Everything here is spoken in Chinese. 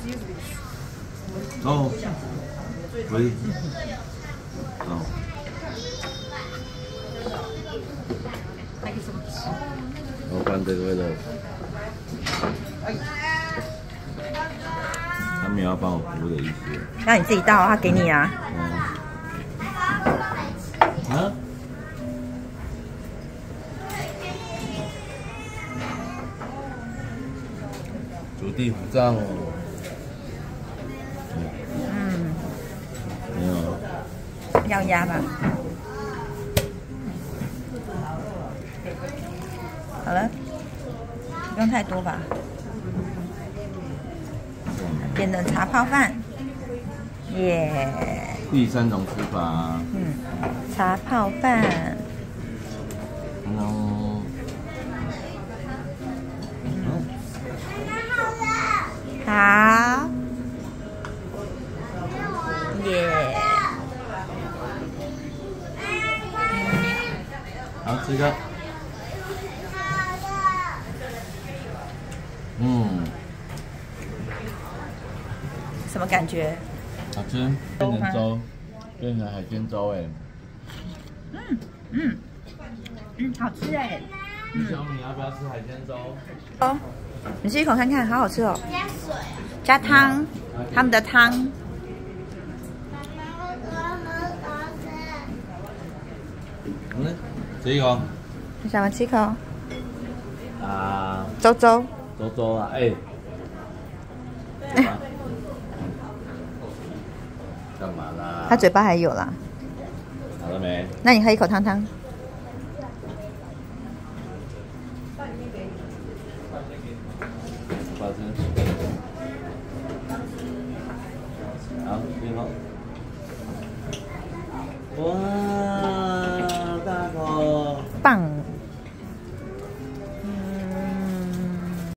哦，喂，哦。我关这个了。他没有要帮我服务的意思。 那你自己倒，他给你啊。 啊？煮地虎杖。 嗯。 没有。 要压吧。好了，不用太多吧。变成茶泡饭，耶！ 第3种吃法。 嗯，茶泡饭。 嗯。 好。耶！ 好，吃一个。嗯。 什么感觉？ 好吃，变成粥，变成海鲜粥哎。 好吃哎。 小米要不要吃海鲜粥？ 哦，你吃一口看看，好好吃哦。加水。加汤，他们的汤。 吃一口。 你想要吃一口？ 啊。 粥粥。 粥粥啊，哎。干嘛啦？ 他嘴巴还有啦。 好了没？ 那你喝一口汤汤。 好吃。好，一口。哇，大口。 棒。